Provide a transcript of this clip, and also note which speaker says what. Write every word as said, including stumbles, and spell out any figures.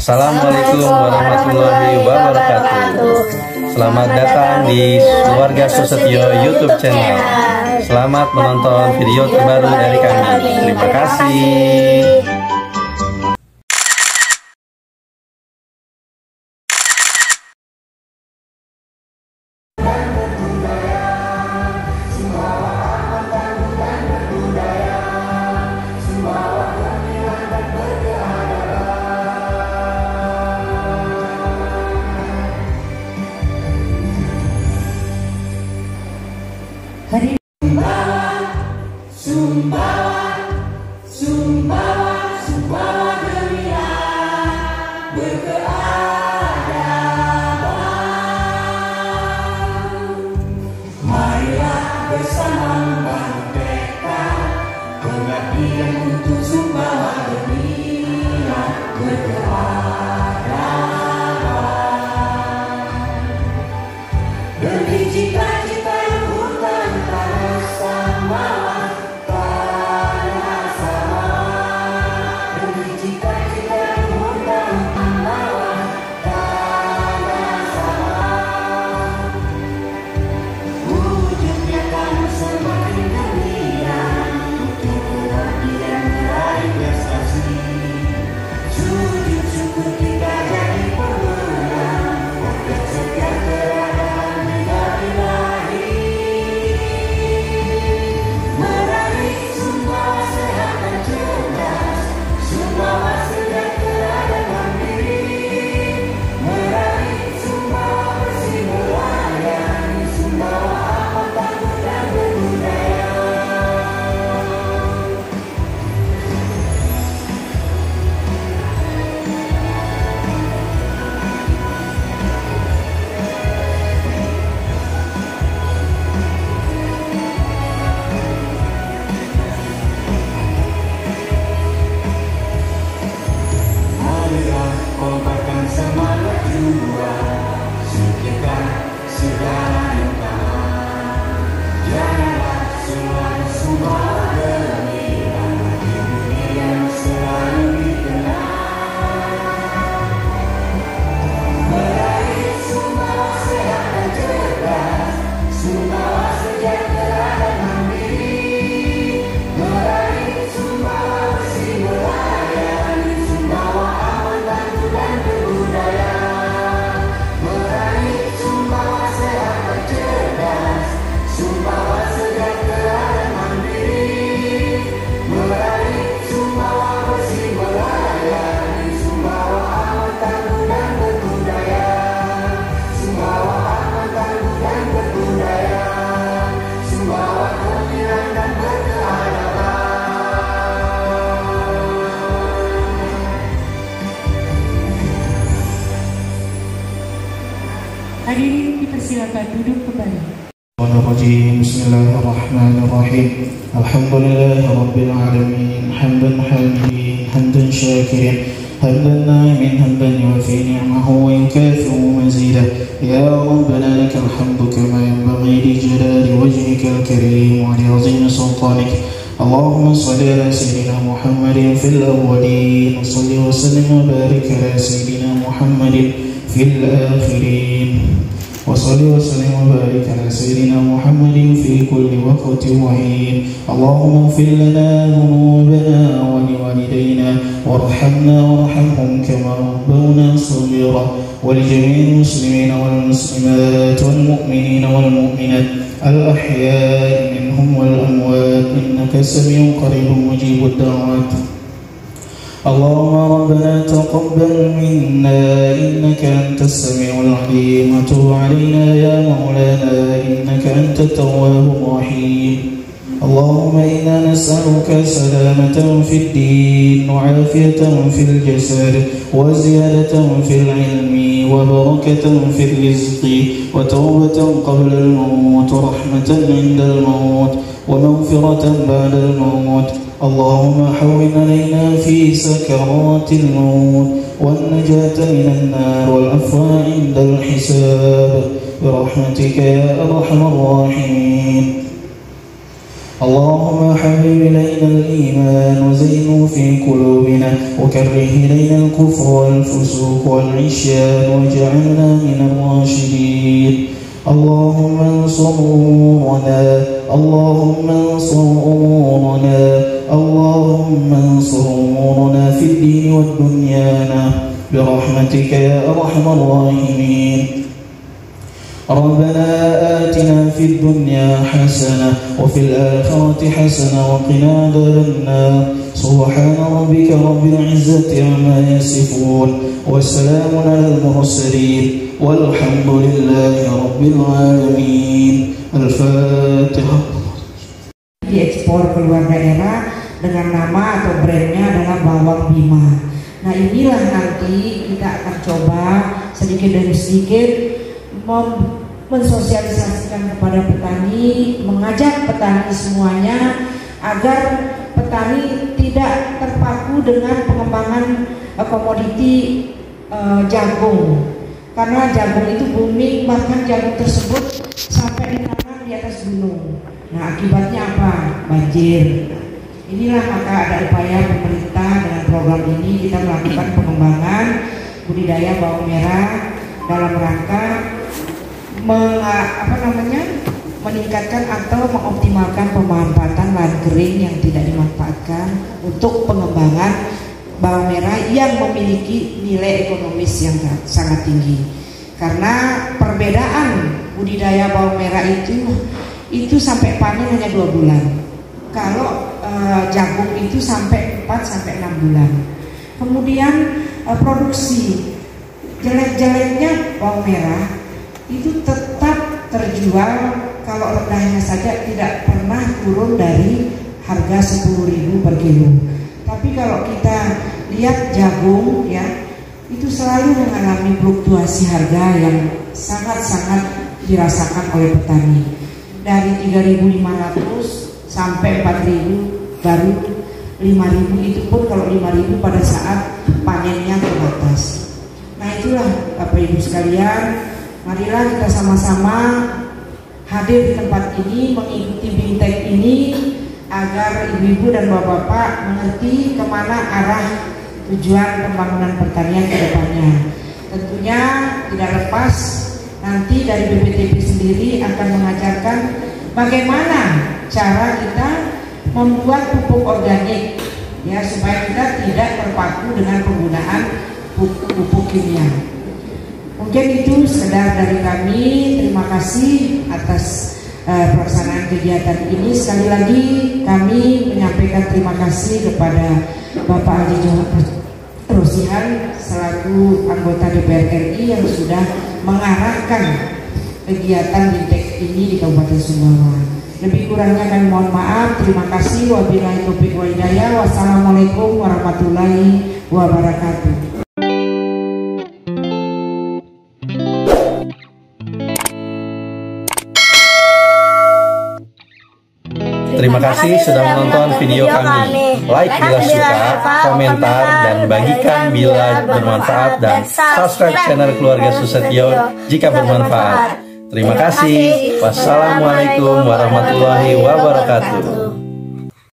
Speaker 1: Assalamualaikum warahmatullahi wabarakatuh. Selamat datang di Keluarga Susetyo YouTube channel. Selamat menonton video terbaru dari kami. Terima kasih.
Speaker 2: Hari Sumbawa, Sumbawa, Sumbawa, Sumbawa Geria berkeadaban. Marilah bersama membangun pengabdian untuk Sumbawa Geria berkeadaban. Demi cita-cita Hadirin dipersilakan duduk kembali.
Speaker 3: Bismillahirrahmanirrahim. Alhamdulillahirabbil alamin. Hamdan hamidin, hamdan syakirin, hamdan na'imin, hamdan yuwafi ni'amahu wa yukafi'u mazidah. Ya Rabbana lakal hamdu kama yanbaghi li jalali wajhikal karim wa li 'azimi sultanik. Allahumma shalli ala sayyidina Muhammadin fil awwalin wa shalli wa sallim wa barik ala sayyidina Muhammadin fil akhirin. وصلي وسلم وبارك على سيدنا محمد في كل وقت وحين. اللهم اغفر لنا ذنوبنا ولوالدينا وارحمنا وارحمهم كما ربونا صغيرا، ولجميع المسلمين والمسلمات والمؤمنين والمؤمنات الأحياء منهم والأموات إنك سميع قريب مجيب الدعوات. اللهم ربنا تقبل منا إنك أنت السميع العليم، وتب علينا يا مولانا إنك أنت التواب الرحيم. اللهم إنا نسألك سلامة في الدين وعافية في الجسد وزيادة في العلم وبركة في الرزق وتوبة قبل الموت ورحمة عند الموت ومغفرة بعد الموت. اللهم حول علينا في سكرات الموت والنجاة من النار والعفو عند الحساب برحمتك يا أرحم الراحمين. اللهم حبب إلينا الإيمان وزينه في قلوبنا وكره إلينا الكفر والفسوق والعصيان واجعلنا من الراشدين. اللهم انصر أمورنا اللهم انصر أمورنا اللهم انصر أمورنا في الدين والدنيانا برحمتك يا أرحم الراحمين. ربنا آتنا في الدنيا حسنة وفي الآخرة حسنة وقنا عذاب النار. سبحان ربك رب العزة عما يصفون وسلام على المرسلين والحمد لله رب العالمين. الفاتحة.
Speaker 4: Diekspor keluar daerah dengan nama atau brandnya adalah bawang Bima. Nah inilah nanti kita akan coba sedikit demi sedikit mensosialisasikan kepada petani, mengajak petani semuanya agar petani tidak terpaku dengan pengembangan uh, komoditi uh, jagung, karena jagung itu booming, bahkan jagung tersebut sampai ditanam di atas gunung. Nah akibatnya apa? Banjir. Inilah maka ada upaya pemerintah dengan program ini kita melakukan pengembangan budidaya bawang merah dalam rangka Meng, apa namanya meningkatkan atau mengoptimalkan pemanfaatan lahan kering yang tidak dimanfaatkan untuk pengembangan bawang merah yang memiliki nilai ekonomis yang sangat tinggi. Karena perbedaan budidaya bawang merah itu itu sampai panen hanya dua bulan. Kalau uh, jagung itu sampai empat sampai enam bulan. Kemudian uh, produksi jelek-jeleknya bawang merah itu tetap terjual, kalau rendahnya saja tidak pernah turun dari harga sepuluh ribu per kilo. Tapi kalau kita lihat jagung ya, itu selalu mengalami fluktuasi harga yang sangat-sangat dirasakan oleh petani. Dari tiga ribu lima ratus sampai empat ribu, baru lima ribu, itu pun kalau lima ribu pada saat panennya terbatas. Nah itulah Bapak Ibu sekalian, marilah kita sama-sama hadir di tempat ini, mengikuti bimtek ini agar ibu-ibu dan bapak-bapak mengerti kemana arah tujuan pembangunan pertanian ke depannya. Tentunya tidak lepas nanti dari B P T P sendiri akan mengajarkan bagaimana cara kita membuat pupuk organik ya, supaya kita tidak terpaku dengan penggunaan pupuk, pupuk kimia. Mungkin itu sekedar dari kami. Terima kasih atas uh, pelaksanaan kegiatan ini. Sekali lagi kami menyampaikan terima kasih kepada Bapak Haji Johar Rosihan selaku anggota D P R R I yang sudah mengarahkan kegiatan bimtek ini di Kabupaten Sumbawa. Lebih kurangnya kami mohon maaf. Terima kasih. Wabillahi taufiq wal hidayah. Wassalamualaikum warahmatullahi wabarakatuh.
Speaker 1: Terima kasih sudah menonton video kami. Like bila suka, komentar, dan bagikan bila bermanfaat, dan subscribe channel Keluarga Susetyo jika bermanfaat. Terima kasih. Wassalamualaikum warahmatullahi wabarakatuh.